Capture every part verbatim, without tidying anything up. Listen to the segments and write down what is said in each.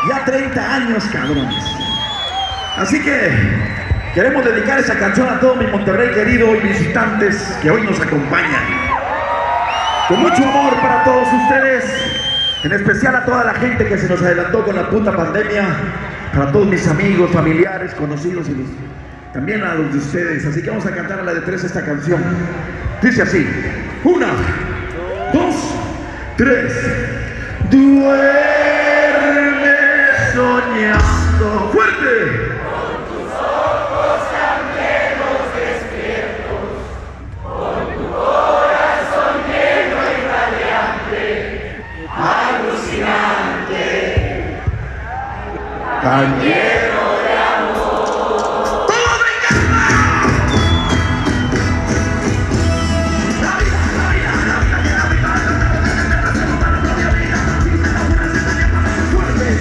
Ya treinta años, cabrones. Así que queremos dedicar esa canción a todo mi Monterrey querido y visitantes que hoy nos acompañan. Con mucho amor para todos ustedes, en especial a toda la gente que se nos adelantó con la puta pandemia, para todos mis amigos, familiares, conocidos y mis... también a los de ustedes. Así que vamos a cantar a la de tres esta canción. Dice así: una, dos, tres. Duerme soñando fuerte. Con tus ojos cambiemos despiertos, con tu corazón lleno y radiante, alucinante, tan lleno de amor. ¡Todo brincando! La vida, la vida, la vida, la vida, la vida, fuerte.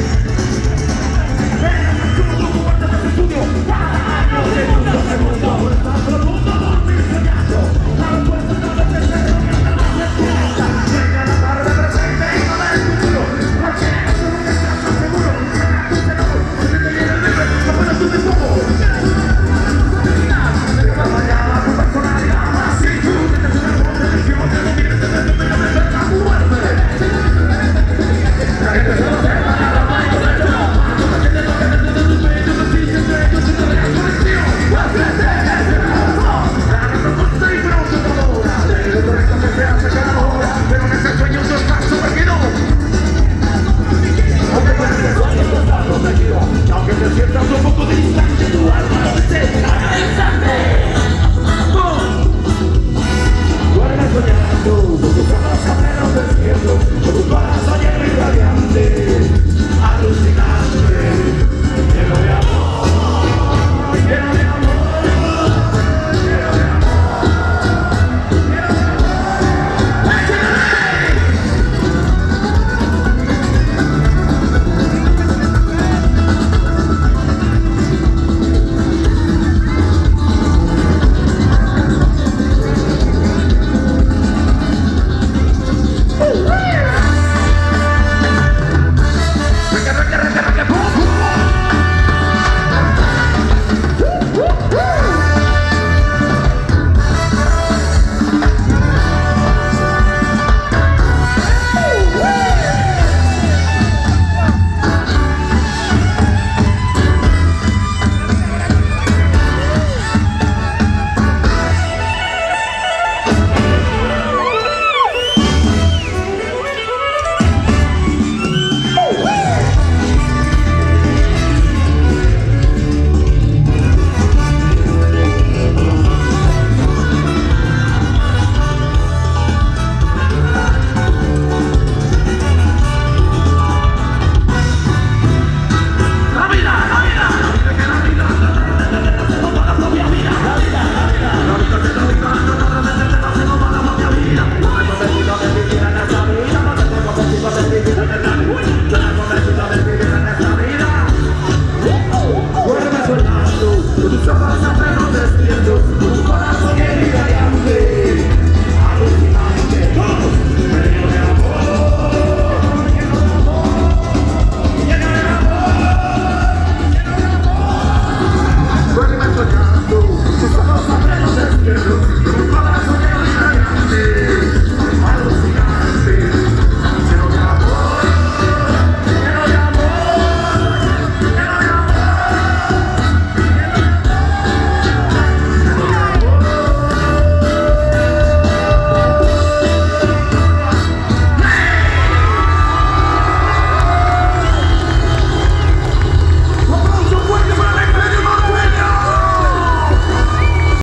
Aunque te sientas un poco distante, tu alma no se está distante. Duerme soñando, con tus ojos apenas despiertos, con tu corazón lleno y radiante, alucinante, lleno de amor, lleno de amor, lleno de amor, lleno de amor. Venga, venga, venga, venga,